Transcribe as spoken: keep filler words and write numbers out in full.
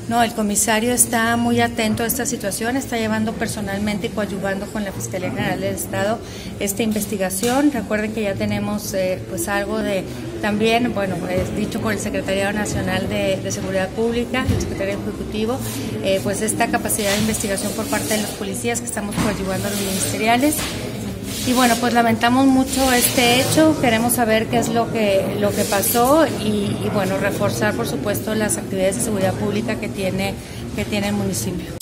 No, el comisario está muy atento a esta situación, está llevando personalmente y coadyuvando con la Fiscalía General del Estado esta investigación. Recuerden que ya tenemos eh, pues algo de también, bueno, es dicho por el Secretariado Nacional de, de Seguridad Pública, el Secretario Ejecutivo, eh, pues esta capacidad de investigación por parte de los policías que estamos coadyuvando a los ministeriales. Y bueno, pues lamentamos mucho este hecho, queremos saber qué es lo que lo que pasó y, y bueno, reforzar por supuesto las actividades de seguridad pública que tiene que tiene el municipio.